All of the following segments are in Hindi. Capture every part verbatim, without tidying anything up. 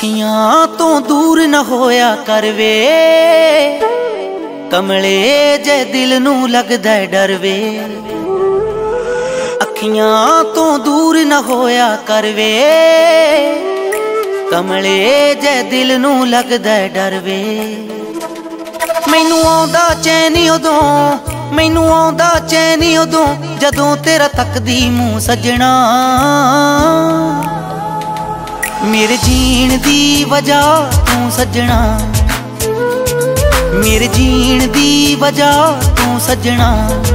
अखियां तो दूर न होया कर वे, कमले जे दिल नू लगदा डर वे। अखियां तो दूर न होया कर वे, कमले जे दिल नू लगदा डर वे। मैनू आउंदा चैन उदों, मैनू आउंदा चैन उदों जदों तेरा तकदी मूं सजना। मेरे जीण दी वजह तू सजना, मेरे जीण दी वजह तू सजना।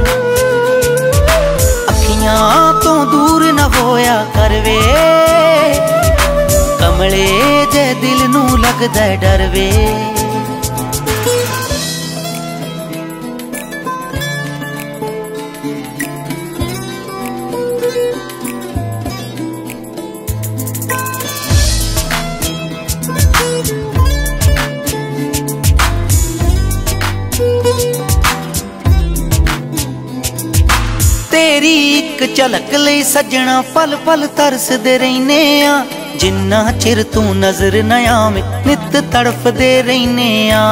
अखियां तो दूर न होया कर वे, कमले जे दिल नू लगदा डर वे। तेरी एक झलक लई सजना पल पल तरसदे रहने आ। जिन्ना चिर तू नजर न आवे नित तड़फदे रहने आ।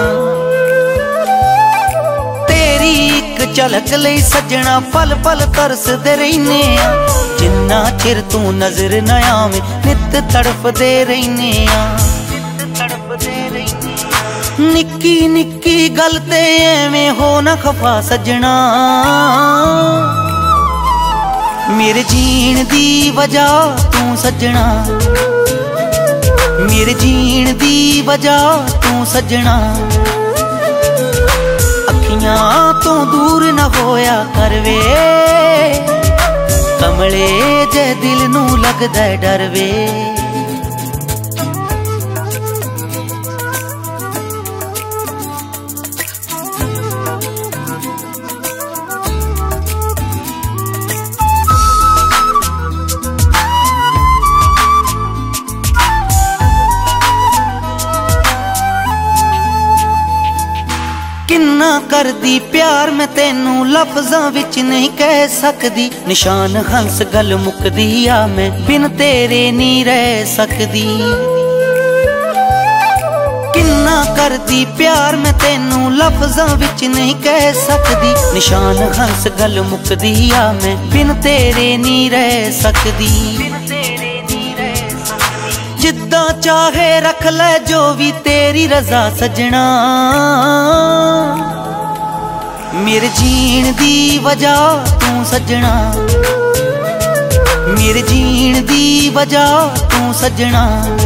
तेरी एक झलक लई सजना पल पल तरसदे रहने आ। जिन्ना चिर तू नजर न आवे नित तड़फदे रहने आ। निक्की निक्की गल ते एवें हो न खफा सजना। मेरे जीण दी वजह तू सजना, मेरे जीण दी वजह तू सजना। अखियां तो दूर न होया कर वे, कमले जे दिल नू लगदा डर वे। किन्ना करदी प्यार मैं तेनू लफ्जां विच नहीं कह सकदी। निशान हंस गल मुकदी आ मैं बिन तेरे नहीं रह सकदी। किन्ना करदी प्यार मैं तेनू लफ्जां विच नहीं कह सकदी। निशान हंस गल मुकदी आ मैं बिन तेरे नहीं रह सकदी। जिद्दां चाहे रख ले जो भी तेरी रजा सजना। मेरे जीण दी वजह तू सजना, मेरे जीण दी वजह तू सजना।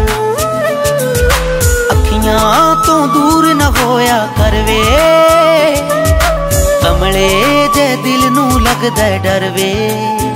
अखियां तो दूर न होया कर वे, कमले जे दिल नू लगदा डर वे।